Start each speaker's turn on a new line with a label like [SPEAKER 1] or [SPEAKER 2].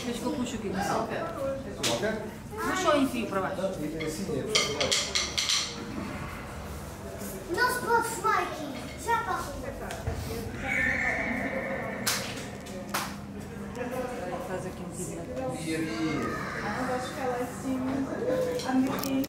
[SPEAKER 1] Deixa que eu puxo aqui.
[SPEAKER 2] Ok?
[SPEAKER 1] Puxa ou enfio para baixo?
[SPEAKER 2] Assim é.
[SPEAKER 3] Não se pode fumar aqui. Já passou.
[SPEAKER 1] Faz aqui um bocadinho.
[SPEAKER 2] Ia.
[SPEAKER 4] Não vais ficar lá em cima.